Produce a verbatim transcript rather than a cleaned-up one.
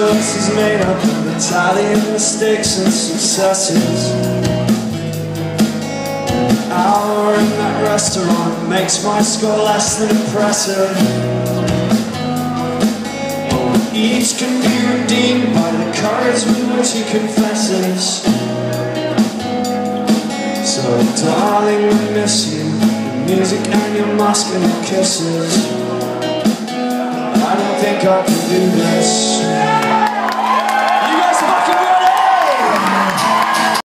choices made up of Italian mistakes and successes. An hour in that restaurant makes my score less than impressive. Oh, each can be redeemed by the courage with which he confesses. So darling, we miss you, your music and your muscular kisses. I don't think I can do this.